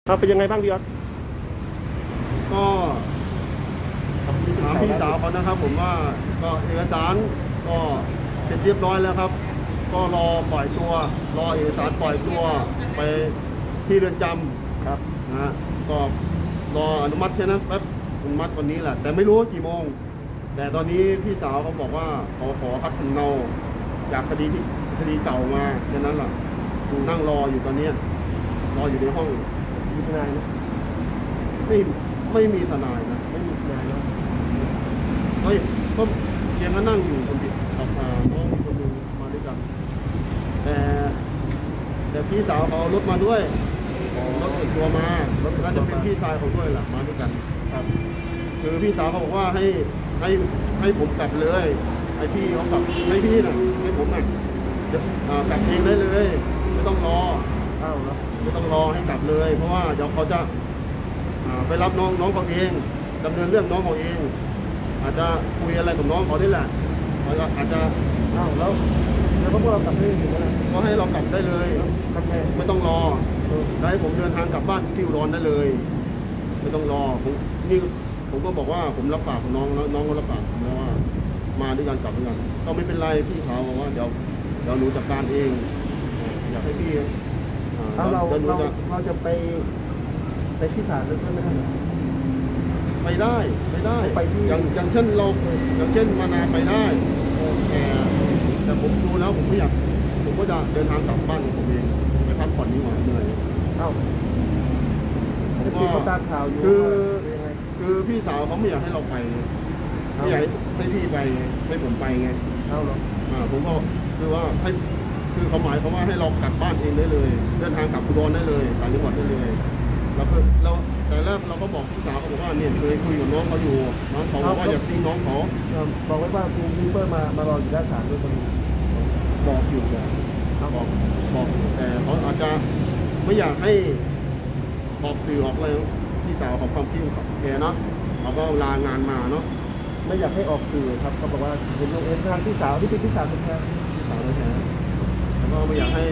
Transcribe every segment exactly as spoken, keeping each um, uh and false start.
เอาเป็นยังไงบ้างพี่ยอดก็ถามพี่สาวเขานะครับผมว่าก็เอกสารก็เสร็จเรียบร้อยแล้วครับก็รอปล่อยตัวรอเอกสารปล่อยตัวไปที่เรือนจำครับนะฮะก็รออนุมัติแค่นั้นแป๊บอนุมัติวันนี้แหละแต่ไม่รู้กี่โมงแต่ตอนนี้พี่สาวเขาบอกว่าขอขอคัดสำเนาจากคดีที่คดีเก่ามาแค่นั้นแหละนั่งรออยู่ตอนนี้รออยู่ในห้องมีทนายไหมไม่ไม่มีทนายนะไม่มีทนายเนาะเฮ้ยก็เกมก็นั่งอยู่คนเดียวกับน้องคนหนึ่งมาด้วยกันแต่แต่พี่สาวเขารถมาด้วยรถส่วนตัวมารถน่าจะเป็นพี่ชายเขาด้วยแหละมาด้วยกันครับคือพี่สาวเขาบอกว่าให้ให้ให้ผมกลับเลยไอ้ที่เขากลับให้พี่น่ะให้ผมน่ะกลับเองได้เลยไม่ต้องรออ้าวแล้วไม่ต้องรอให้กลับเลยเพราะว่าเดี๋ยวเขาจะไปรับน้องน้องเขาเองดำเนินเรื่องน้องเขาเองอาจจะคุยอะไรกับน้องเขาได้แหละเขาอาจจะอ้าวแล้วแล้วพวกเรากลับได้ถึงแล้วก็ให้เรากลับได้เลยไม่ต้องรอได้ผมเดินทางกลับบ้านที่อุดรได้เลยไม่ต้องรอผมนี่ผมก็บอกว่าผมรับปากน้องน้องก็รับปากผมว่ามาด้วยกันกลับด้วยกันก็ไม่เป็นไรพี่เขาบอกว่าเดี๋ยวเดี๋ยวหนูจัดการเองอยากให้พี่เราเราเราจะไปไปที่ศาลหรือไม่ได้ไปได้ไปได้ไปที่อย่างอย่างเช่นเราอย่างเช่นมานาไปได้แต่แต่ผมดูแล้วผมไม่อยากผมก็จะเดินทางกลับบ้านของผมเองไปพักผ่อนนี่หว่าเหนื่อยเอ้าผมก็เขาตามข่าวอยู่คือคือพี่สาวเขาไม่อยากให้เราไปไม่อยากให้พี่ไปให้ผมไปไงเอ้าหรออ่าผมก็คือว่าให้คือเขาหมายเขาว่าให้เรากลับบ้านเองได้เลยเดินทางกลับอุดรได้เลยต่างจังหวัดได้เลยเราเราแต่แรกเราก็บอกพี่สาวเขาบอกว่าเนี่ยเคยคุยกับน้องเขาอยู่น้องเขาบอกว่าอยากทิ้งน้องเขาบอกไว้ว่าครูพีเปอร์มามารออยู่ด้านศาลด้วยคนบอกอยู่แต่บอกบอกแต่เขาอาจจะไม่อยากให้ออกสื่อออกอะไรพี่สาวของความคิดของแกเนาะเขาก็ลางานมาเนาะไม่อยากให้ออกสื่อครับเขาบอกว่าเห็นเห็นทางพี่สาวที่เป็นพี่สาวเป็นแค่พี่สาวแท้แล้วก็ไม่อยากให้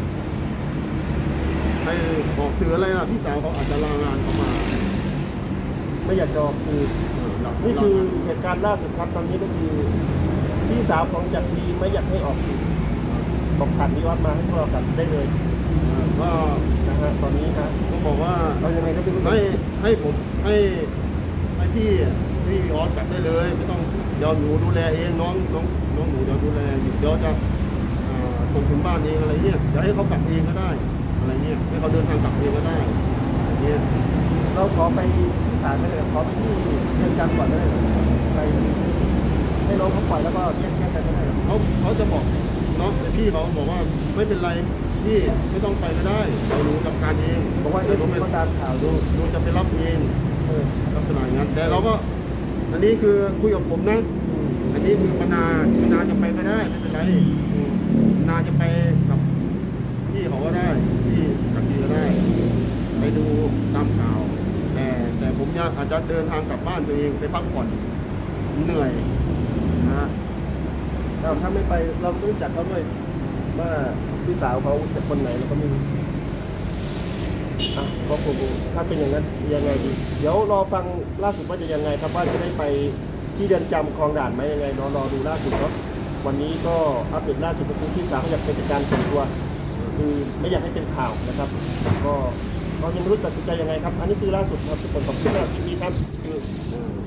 ให้ออกสื่ออะไรล่ะพี่สาวเขาอาจจะลางานเข้ามาไม่อยากจะออกสื่อนี่คือเหตุการณ์ล่าสุดครับตอนนี้ก็คือพี่สาวของจักรีไม่อยากให้ออกสื่อบอกผ่านนิวัฒน์มาให้พวกเรากันได้เลยก็นะฮะตอนนี้ฮะก็บอกว่าเรายังไงก็ไม่รู้ให้ให้ผมให้ให้พี่พี่ออสกลับได้เลยไม่ต้องเดี๋ยวหนูดูแลเองน้องน้องน้องหนูเดี๋ยวดูแลเดี๋ยวจะส่งถึงบ้านเองอะไรเงี้ยเดี๋ยวให้เขากลับเองก็ได้อะไรเงี้ยให้เขาเดินทางกลับเองก็ได้อะไรเงี้ยเราขอไปที่ศาลไม่ได้ขอไปที่เรือนจำก่อนได้ไปให้น้องเขาปล่อยแล้วก็แยกแยกกันก็ได้เขาเขาจะบอกน้องพี่เขาบอกว่าไม่เป็นไรพี่ไม่ต้องไปก็ได้เราดูจัดการเองบอกว่าเดี๋ยวผมไปตามข่าวดูดูจะไปรับเองลักษณะอย่างนั้นแต่เราก็อันนี้คือคุยกับผมนะอันนี้คือมนามานาจะไปไม่ได้ไม่เป็นไรมนาจะไปกับพี่เขาก็ได้พี่กับพี่ก็ได้ไปดูตามข่าวแต่แต่ผมอยากอาจจะเดินทางกลับบ้านตัวเองไปพักผ่อนเหนื่อยนะเราถ้าไม่ไปเราต้องจัดเขาด้วยว่าพี่สาวเขาจะคนไหนเราก็ไม่รู้อ่ะก็คงถ้าเป็นอย่างนั้นยังไงดีเดี๋ยวรอฟังล่าสุดว่าจะยังไงครับว่าจะได้ไปที่เรือนจำคลองด่านไหมยังไงรอรอดูล่าสุดเนาะวันนี้ก็อัปเดตล่าสุดก็คือพี่สาวเขาอยากเป็นการส่วนตัวคือไม่อยากให้เป็นข่าวนะครับก็เรายังไม่รู้ตัดสินใจยังไงครับอันนี้คือล่าสุดครับทุกคนขอบคุณสำหรับคลิปนี้ครับ